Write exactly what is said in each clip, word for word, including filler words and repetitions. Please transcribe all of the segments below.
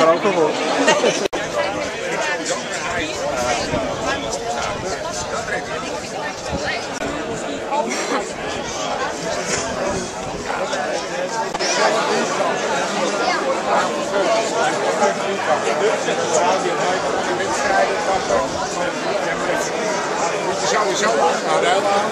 er ook nog op. Sowieso aan ruil aan.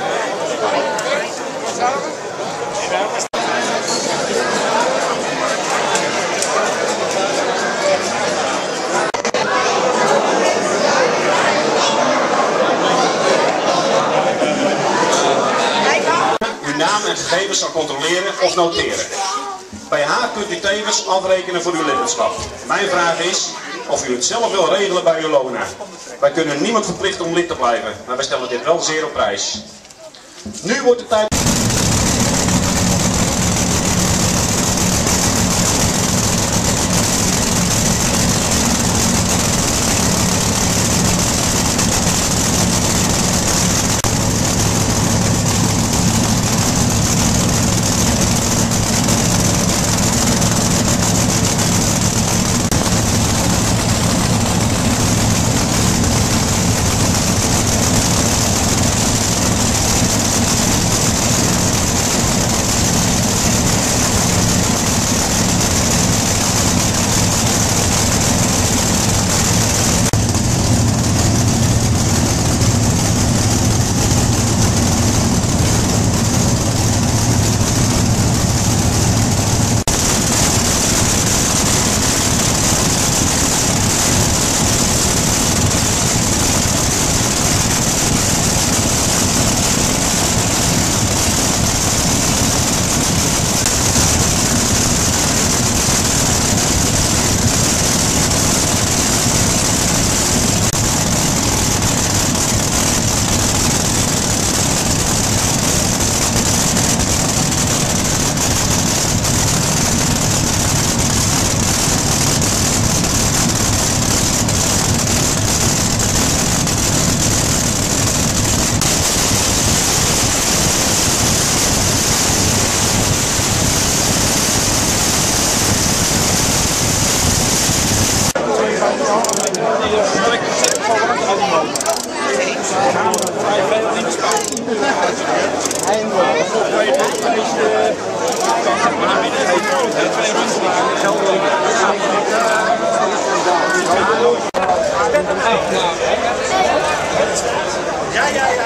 Uw naam en gegevens zal controleren of noteren. Bij haar kunt u tevens afrekenen voor uw lidmaatschap. Mijn vraag is of u het zelf wil regelen bij uw loner. Wij kunnen niemand verplichten om lid te blijven, maar wij stellen dit wel zeer op prijs. Nu wordt de tijd... Ja, ja, ja,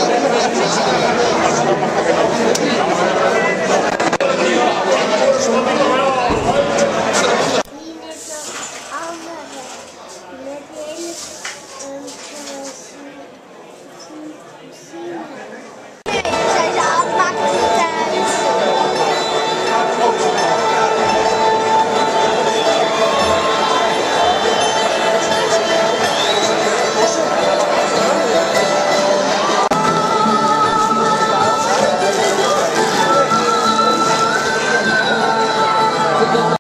Sorry.